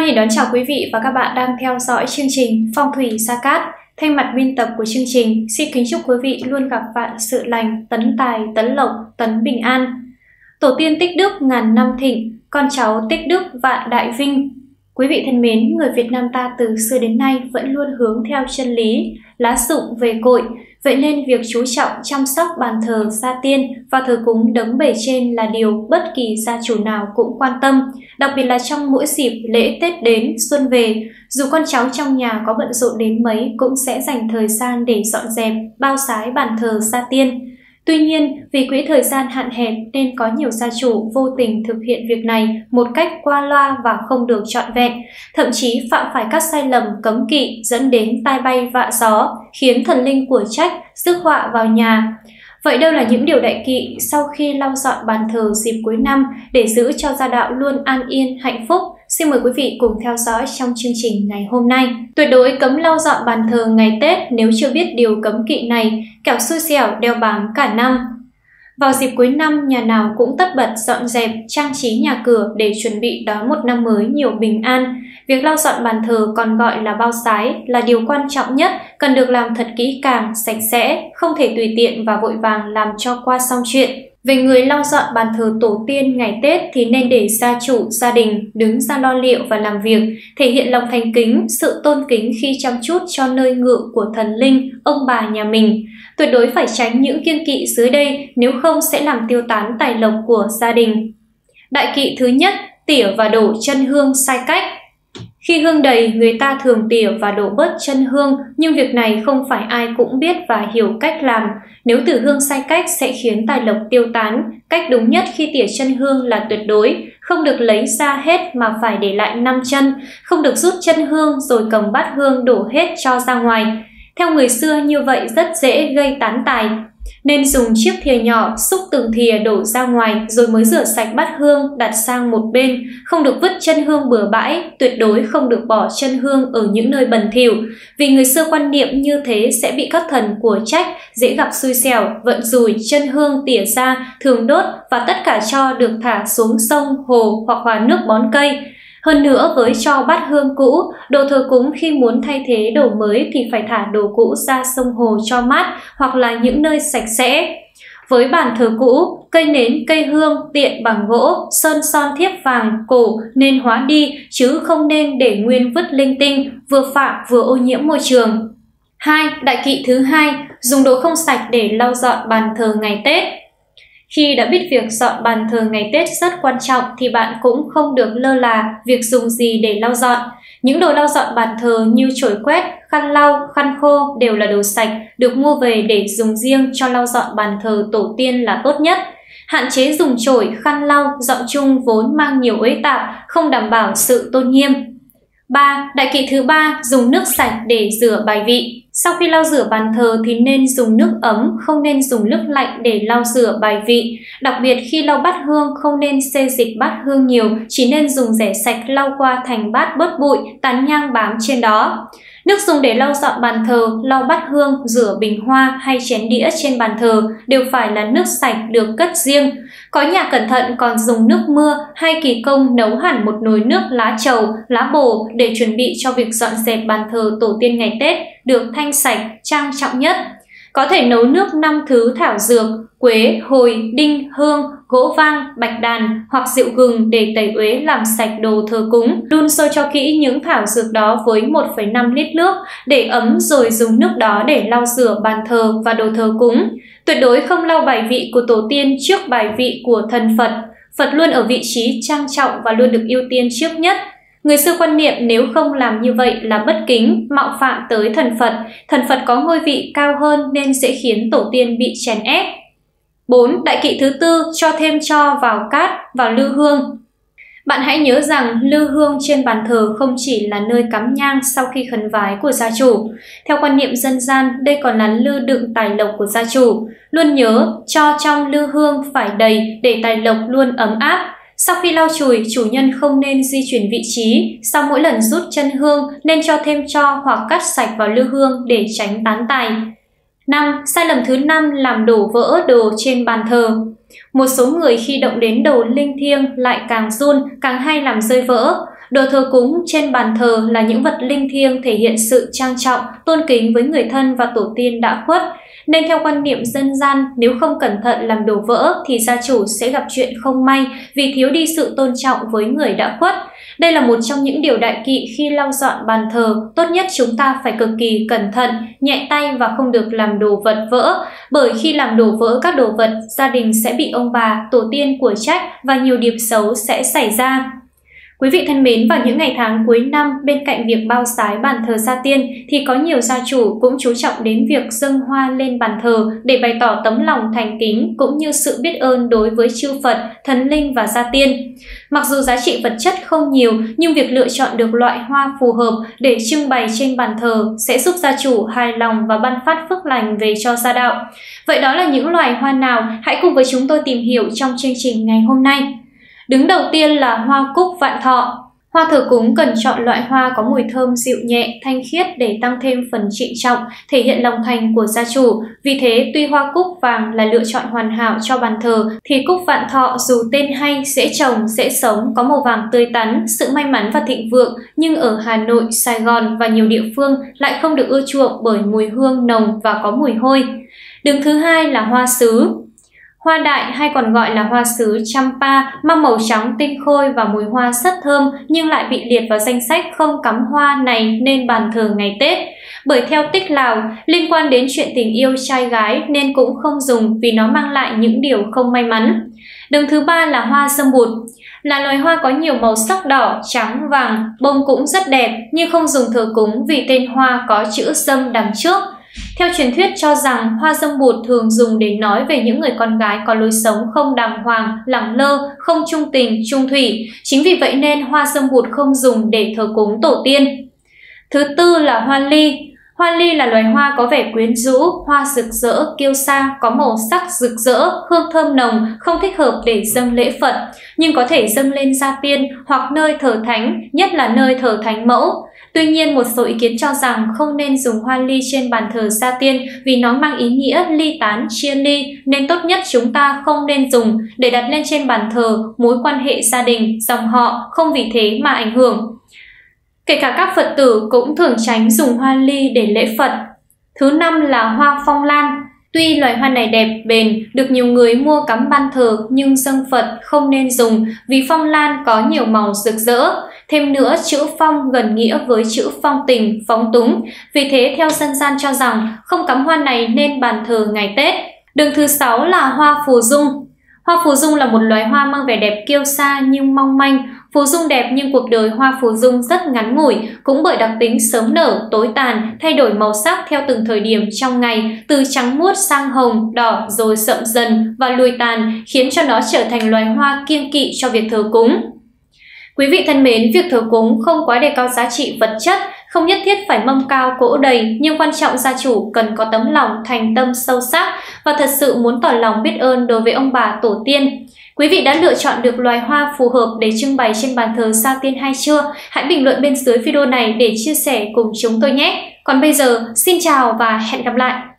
Hoan hỉ đón chào quý vị và các bạn đang theo dõi chương trình Phong thủy Sa Cát. Thay mặt biên tập của chương trình, xin kính chúc quý vị luôn gặp vạn sự lành, tấn tài, tấn lộc, tấn bình an. Tổ tiên tích đức ngàn năm thịnh, con cháu tích đức vạn đại vinh. Quý vị thân mến, người Việt Nam ta từ xưa đến nay vẫn luôn hướng theo chân lý, lá dụng về cội. Vậy nên việc chú trọng chăm sóc bàn thờ gia tiên và thờ cúng đấng bề trên là điều bất kỳ gia chủ nào cũng quan tâm. Đặc biệt là trong mỗi dịp lễ Tết đến, xuân về, dù con cháu trong nhà có bận rộn đến mấy cũng sẽ dành thời gian để dọn dẹp, bao sái bàn thờ gia tiên. Tuy nhiên, vì quỹ thời gian hạn hẹp nên có nhiều gia chủ vô tình thực hiện việc này một cách qua loa và không được trọn vẹn, thậm chí phạm phải các sai lầm cấm kỵ dẫn đến tai bay vạ gió, khiến thần linh của trách rước họa vào nhà. Vậy đâu là những điều đại kỵ sau khi lau dọn bàn thờ dịp cuối năm để giữ cho gia đạo luôn an yên, hạnh phúc? Xin mời quý vị cùng theo dõi trong chương trình ngày hôm nay. Tuyệt đối cấm lau dọn bàn thờ ngày Tết nếu chưa biết điều cấm kỵ này, kẻo xui xẻo đeo bám cả năm. Vào dịp cuối năm, nhà nào cũng tất bật dọn dẹp, trang trí nhà cửa để chuẩn bị đón một năm mới nhiều bình an. Việc lau dọn bàn thờ còn gọi là bao sái là điều quan trọng nhất, cần được làm thật kỹ càng, sạch sẽ, không thể tùy tiện và vội vàng làm cho qua xong chuyện. Về người lau dọn bàn thờ tổ tiên ngày Tết thì nên để gia chủ, gia đình đứng ra lo liệu và làm việc, thể hiện lòng thành kính, sự tôn kính khi chăm chút cho nơi ngự của thần linh, ông bà nhà mình. Tuyệt đối phải tránh những kiêng kỵ dưới đây, nếu không sẽ làm tiêu tán tài lộc của gia đình. Đại kỵ thứ nhất, tỉa và đổ chân hương sai cách. Khi hương đầy, người ta thường tỉa và đổ bớt chân hương, nhưng việc này không phải ai cũng biết và hiểu cách làm. Nếu tử hương sai cách sẽ khiến tài lộc tiêu tán. Cách đúng nhất khi tỉa chân hương là tuyệt đối, không được lấy ra hết mà phải để lại 5 chân, không được rút chân hương rồi cầm bát hương đổ hết cho ra ngoài. Theo người xưa như vậy rất dễ gây tán tài. Nên dùng chiếc thìa nhỏ xúc từng thìa đổ ra ngoài rồi mới rửa sạch bát hương đặt sang một bên, không được vứt chân hương bừa bãi, tuyệt đối không được bỏ chân hương ở những nơi bẩn thỉu, vì người xưa quan niệm như thế sẽ bị các thần của trách, dễ gặp xui xẻo, vận rủi, chân hương tỉa ra, thường đốt và tất cả tro được thả xuống sông, hồ hoặc vào nước bón cây. Hơn nữa, với tro bát hương cũ, đồ thờ cúng khi muốn thay thế đồ mới thì phải thả đồ cũ ra sông hồ cho mát hoặc là những nơi sạch sẽ. Với bàn thờ cũ, cây nến, cây hương tiện bằng gỗ, sơn son thiếp vàng, cổ nên hóa đi chứ không nên để nguyên vứt linh tinh, vừa phạm vừa ô nhiễm môi trường. 2. Đại kỵ thứ hai, dùng đồ không sạch để lau dọn bàn thờ ngày Tết. Khi đã biết việc dọn bàn thờ ngày Tết rất quan trọng thì bạn cũng không được lơ là việc dùng gì để lau dọn. Những đồ lau dọn bàn thờ như chổi quét, khăn lau, khăn khô đều là đồ sạch, được mua về để dùng riêng cho lau dọn bàn thờ tổ tiên là tốt nhất. Hạn chế dùng chổi, khăn lau, dọn chung vốn mang nhiều uế tạp, không đảm bảo sự tôn nghiêm. 3. Đại kỵ thứ ba, dùng nước sạch để rửa bài vị. Sau khi lau rửa bàn thờ thì nên dùng nước ấm, không nên dùng nước lạnh để lau rửa bài vị. Đặc biệt khi lau bát hương không nên xê dịch bát hương nhiều, chỉ nên dùng rẻ sạch lau qua thành bát bớt bụi, tán nhang bám trên đó. Nước dùng để lau dọn bàn thờ, lau bát hương, rửa bình hoa hay chén đĩa trên bàn thờ đều phải là nước sạch được cất riêng. Có nhà cẩn thận còn dùng nước mưa hay kỳ công nấu hẳn một nồi nước lá trầu, lá bồ để chuẩn bị cho việc dọn dẹp bàn thờ tổ tiên ngày Tết được thanh sạch, trang trọng nhất. Có thể nấu nước 5 thứ thảo dược, quế, hồi, đinh, hương, gỗ vang, bạch đàn hoặc rượu gừng để tẩy uế làm sạch đồ thờ cúng. Đun sôi cho kỹ những thảo dược đó với 1,5 lít nước để ấm rồi dùng nước đó để lau rửa bàn thờ và đồ thờ cúng. Tuyệt đối không lau bài vị của tổ tiên trước bài vị của thần Phật. Phật luôn ở vị trí trang trọng và luôn được ưu tiên trước nhất. Người xưa quan niệm nếu không làm như vậy là bất kính, mạo phạm tới thần Phật. Thần Phật có ngôi vị cao hơn nên sẽ khiến tổ tiên bị chèn ép. 4. Đại kỵ thứ tư, cho thêm tro vào cát, vào lư hương. Bạn hãy nhớ rằng lư hương trên bàn thờ không chỉ là nơi cắm nhang sau khi khấn vái của gia chủ. Theo quan niệm dân gian, đây còn là lư đựng tài lộc của gia chủ. Luôn nhớ, cho trong lư hương phải đầy để tài lộc luôn ấm áp. Sau khi lau chùi, chủ nhân không nên di chuyển vị trí. Sau mỗi lần rút chân hương nên cho thêm tro hoặc cát sạch vào lư hương để tránh tán tài. 5. Sai lầm thứ 5, làm đổ vỡ đồ trên bàn thờ. Một số người khi động đến đồ linh thiêng lại càng run, càng hay làm rơi vỡ. Đồ thờ cúng trên bàn thờ là những vật linh thiêng thể hiện sự trang trọng, tôn kính với người thân và tổ tiên đã khuất. Nên theo quan niệm dân gian, nếu không cẩn thận làm đổ vỡ thì gia chủ sẽ gặp chuyện không may vì thiếu đi sự tôn trọng với người đã khuất. Đây là một trong những điều đại kỵ khi lau dọn bàn thờ, tốt nhất chúng ta phải cực kỳ cẩn thận, nhẹ tay và không được làm đồ vật vỡ. Bởi khi làm đổ vỡ các đồ vật, gia đình sẽ bị ông bà, tổ tiên của trách và nhiều điểm xấu sẽ xảy ra. Quý vị thân mến, vào những ngày tháng cuối năm, bên cạnh việc bao sái bàn thờ gia tiên thì có nhiều gia chủ cũng chú trọng đến việc dâng hoa lên bàn thờ để bày tỏ tấm lòng thành kính cũng như sự biết ơn đối với chư Phật, thần linh và gia tiên. Mặc dù giá trị vật chất không nhiều, nhưng việc lựa chọn được loại hoa phù hợp để trưng bày trên bàn thờ sẽ giúp gia chủ hài lòng và ban phát phước lành về cho gia đạo. Vậy đó là những loài hoa nào? Hãy cùng với chúng tôi tìm hiểu trong chương trình ngày hôm nay. Đứng đầu tiên là hoa cúc vạn thọ. Hoa thờ cúng cần chọn loại hoa có mùi thơm dịu nhẹ, thanh khiết để tăng thêm phần trịnh trọng, thể hiện lòng thành của gia chủ. Vì thế, tuy hoa cúc vàng là lựa chọn hoàn hảo cho bàn thờ, thì cúc vạn thọ dù tên hay, dễ trồng, dễ sống, có màu vàng tươi tắn, sự may mắn và thịnh vượng, nhưng ở Hà Nội, Sài Gòn và nhiều địa phương lại không được ưa chuộng bởi mùi hương nồng và có mùi hôi. Đứng thứ hai là hoa sứ. Hoa đại hay còn gọi là hoa sứ Champa mang màu trắng tinh khôi và mùi hoa rất thơm nhưng lại bị liệt vào danh sách không cắm hoa này nên bàn thờ ngày Tết. Bởi theo Tích Lào, liên quan đến chuyện tình yêu trai gái nên cũng không dùng vì nó mang lại những điều không may mắn. Đứng thứ ba là hoa dâm bụt. Là loài hoa có nhiều màu sắc đỏ, trắng, vàng, bông cũng rất đẹp nhưng không dùng thờ cúng vì tên hoa có chữ dâm đằng trước. Theo truyền thuyết cho rằng hoa dâm bụt thường dùng để nói về những người con gái có lối sống không đàng hoàng, lẳng lơ, không trung tình, trung thủy. Chính vì vậy nên hoa dâm bụt không dùng để thờ cúng tổ tiên. Thứ tư là hoa ly. Hoa ly là loài hoa có vẻ quyến rũ, hoa rực rỡ, kiêu sa, có màu sắc rực rỡ, hương thơm nồng, không thích hợp để dâng lễ Phật, nhưng có thể dâng lên gia tiên hoặc nơi thờ thánh, nhất là nơi thờ thánh mẫu. Tuy nhiên, một số ý kiến cho rằng không nên dùng hoa ly trên bàn thờ gia tiên vì nó mang ý nghĩa ly tán, chia ly, nên tốt nhất chúng ta không nên dùng để đặt lên trên bàn thờ mối quan hệ gia đình, dòng họ, không vì thế mà ảnh hưởng. Kể cả các Phật tử cũng thường tránh dùng hoa ly để lễ Phật. Thứ năm là hoa phong lan. Tuy loài hoa này đẹp, bền, được nhiều người mua cắm ban thờ nhưng dâng Phật không nên dùng vì phong lan có nhiều màu rực rỡ. Thêm nữa, chữ phong gần nghĩa với chữ phong tình, phóng túng. Vì thế, theo dân gian cho rằng không cắm hoa này nên bàn thờ ngày Tết. Đường thứ 6 là hoa phù dung. Hoa phù dung là một loài hoa mang vẻ đẹp kiêu sa nhưng mong manh. Phù dung đẹp nhưng cuộc đời hoa phù dung rất ngắn ngủi, cũng bởi đặc tính sớm nở, tối tàn, thay đổi màu sắc theo từng thời điểm trong ngày, từ trắng muốt sang hồng, đỏ rồi sậm dần và lùi tàn, khiến cho nó trở thành loài hoa kiêng kỵ cho việc thờ cúng. Quý vị thân mến, việc thờ cúng không quá đề cao giá trị vật chất, không nhất thiết phải mâm cao cỗ đầy, nhưng quan trọng gia chủ cần có tấm lòng thành tâm sâu sắc và thật sự muốn tỏ lòng biết ơn đối với ông bà tổ tiên. Quý vị đã lựa chọn được loài hoa phù hợp để trưng bày trên bàn thờ gia tiên hay chưa? Hãy bình luận bên dưới video này để chia sẻ cùng chúng tôi nhé! Còn bây giờ, xin chào và hẹn gặp lại!